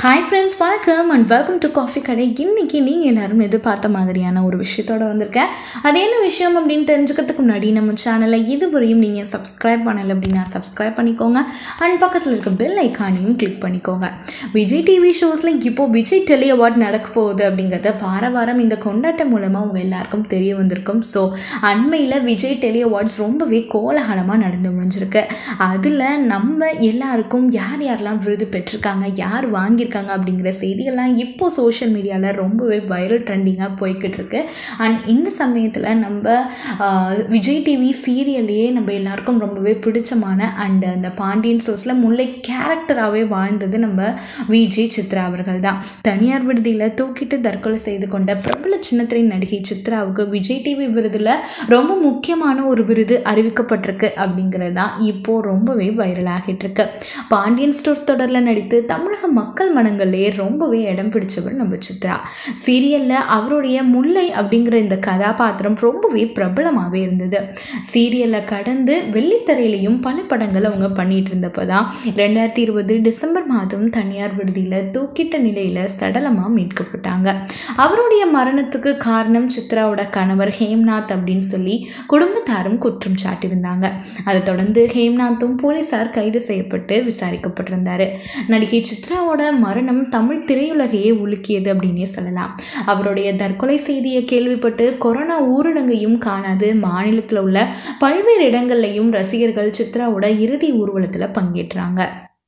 Hi friends, வணக்கம் and welcome to coffee கடை. இன்றைக்கி நீங்கள் எல்லோரும் எதிர்பார்த்த மாதிரியான ஒரு விஷயத்தோடு வந்திருக்கேன். அது என்ன விஷயம் அப்படின்னு தெரிஞ்சுக்கிறதுக்கு முன்னாடி நம்ம சேனலை இதுவரையும் நீங்கள் சப்ஸ்கிரைப் பண்ணலை அப்படின்னா சப்ஸ்கிரைப் பண்ணிக்கோங்க அண்ட் பக்கத்தில் இருக்க பெல் ஐக்கானையும் கிளிக் பண்ணிக்கோங்க. விஜய் டிவி ஷோஸில் இப்போது விஜய் டெலி அவார்ட் நடக்க போகுது அப்படிங்கிறத வாரம் இந்த கொண்டாட்டம் மூலமாக உங்கள் எல்லாருக்கும் தெரிய வந்திருக்கும். ஸோ அண்மையில் விஜய் டெலி அவார்ட்ஸ் ரொம்பவே கோலாகலமாக நடந்து முடிஞ்சிருக்கு. அதில் நம்ம எல்லாருக்கும் யாரெல்லாம் விருது பெற்றிருக்காங்க, யார் வாங்கியிருக்காங்க அப்படிங்கிற செய்திகள்லாம் இப்போ சோஷியல் மீடியாவில் ரொம்பவே வைரல் ட்ரெண்டிங்காக போய்கிட்டு இருக்கு. அண்ட் இந்த சமயத்தில் நம்ம விஜய் டிவி சீரியல்லையே நம்ம எல்லாருக்கும் ரொம்பவே பிடிச்சமான அண்ட் அந்த பாண்டியன் ஷோஸில் முல்லை கேரக்டராகவே வாழ்ந்தது நம்ம விஜய் சித்ரா அவர்கள் தான். தனியார் விடுதியில் தூக்கிட்டு தற்கொலை செய்து கொண்ட பிரபல சின்னத்திரை நடிகை சித்ராவுக்கு விஜய் டிவி விருதில் ரொம்ப முக்கியமான ஒரு விருது அறிவிக்கப்பட்டிருக்கு அப்படிங்கிறது தான் இப்போது ரொம்பவே வைரல் ஆகிட்டு இருக்கு. பாண்டியன் ஸ்டோர் தொடரில் நடித்து தமிழக மக்கள் மனங்களே ரொம்பவே இடம் பிடிச்சவர் நம்ம சித்ரா. சீரியலில் அவருடைய முல்லை அப்படிங்கிற இந்த கதாபாத்திரம் ரொம்பவே பிரபலமாகவே இருந்தது. சீரியலில் கடந்து வெள்ளித்திரையிலையும் பல படங்கள் அவங்க பண்ணிட்டு இருந்தப்போ தான் 2020 டிசம்பர் மாதம் தனியார் விடுதியில் தூக்கிட்ட நிலையில் சடலமாக மீட்கப்பட்டாங்க. அவருடைய மரணத்துக்கு காரணம் சித்ராவோட கணவர் ஹேம்நாத் அப்படின்னு சொல்லி குடும்பத்தாரும் குற்றம் சாட்டியிருந்தாங்க. அதை தொடர்ந்து ஹேம்நாத்தும் போலீசார் கைது செய்யப்பட்டு விசாரிக்கப்பட்டிருந்தார். நடிகை சித்ராவோட மரணம் தமிழ் திரையுலகையே உலுக்கியது அப்படின்னே சொல்லலாம். அவருடைய தற்கொலை செய்தியை கேள்விப்பட்டு கொரோனா ஊரடங்கையும் காணாது மாநிலத்தில் உள்ள பல்வேறு இடங்கள்லையும் ரசிகர்கள் சித்ராவோட இறுதி ஊர்வலத்தில் பங்கேற்றாங்க.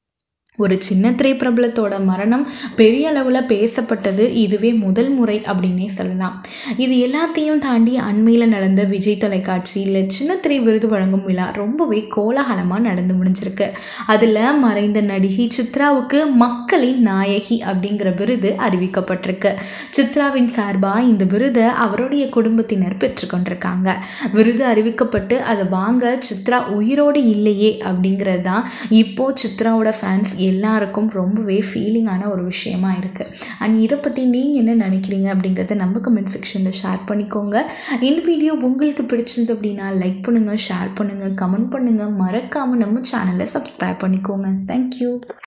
ஒரு சின்ன திரை பிரபலத்தோட மரணம் பெரிய அளவில் பேசப்பட்டது இதுவே முதல் முறை அப்படின்னே சொல்லலாம். இது எல்லாத்தையும் தாண்டி அண்மையில் நடந்த விஜய் தொலைக்காட்சியில் சின்ன திரை விருது வழங்கும் விழா ரொம்பவே கோலாகலமாக நடந்து முடிஞ்சிருக்கு. அதில் மறைந்த நடிகை சித்ராவுக்கு மக்களின் நாயகி அப்படிங்கிற விருது அறிவிக்கப்பட்டிருக்கு. சித்ராவின் சார்பாக இந்த விருதை அவருடைய குடும்பத்தினர் பெற்றுக்கொண்டிருக்காங்க. விருது அறிவிக்கப்பட்டு அதை வாங்க சித்ரா உயிரோடு இல்லையே அப்படிங்கிறது தான் இப்போது சித்ராவோட ஃபேன்ஸ் எல்லாருக்கும் ரொம்பவே ஃபீலிங்கான ஒரு விஷயமா இருக்குது. அண்ட் இதை பற்றி நீங்கள் என்ன நினைக்கிறீங்க அப்படிங்கிறத நம்ம கமெண்ட் செக்ஷனில் ஷேர் பண்ணிக்கோங்க. இந்த வீடியோ உங்களுக்கு பிடிச்சிருந்து அப்படின்னா லைக் பண்ணுங்கள், ஷேர் பண்ணுங்கள், கமெண்ட் பண்ணுங்கள். மறக்காமல் நம்ம சேனலை சப்ஸ்கிரைப் பண்ணிக்கோங்க. தேங்க்யூ.